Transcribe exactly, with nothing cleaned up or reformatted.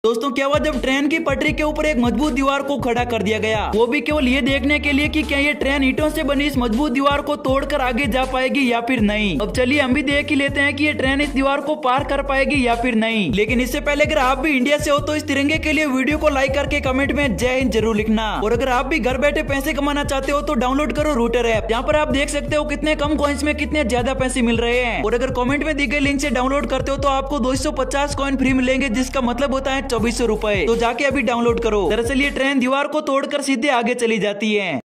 दोस्तों क्या हुआ जब ट्रेन की पटरी के ऊपर एक मजबूत दीवार को खड़ा कर दिया गया, वो भी केवल ये देखने के लिए कि क्या ये ट्रेन ईंटों से बनी इस मजबूत दीवार को तोड़कर आगे जा पाएगी या फिर नहीं। अब चलिए हम भी देख ही लेते हैं कि ये ट्रेन इस दीवार को पार कर पाएगी या फिर नहीं। लेकिन इससे पहले अगर आप भी इंडिया से हो तो इस तिरंगे के लिए वीडियो को लाइक करके कमेंट में जय हिंद जरूर लिखना। और अगर आप भी घर बैठे पैसे कमाना चाहते हो तो डाउनलोड करो रूटर ऐप, जहाँ पर आप देख सकते हो कितने कम कॉइन्स में कितने ज्यादा पैसे मिल रहे हैं। और अगर कमेंट में दी गई लिंक से डाउनलोड करते हो तो आपको दो सौ पचास कॉइन फ्री मिलेंगे, जिसका मतलब होता है चौबीस सौ रुपए। तो जाके अभी डाउनलोड करो। दरअसल ये ट्रेन दीवार को तोड़कर सीधे आगे चली जाती है।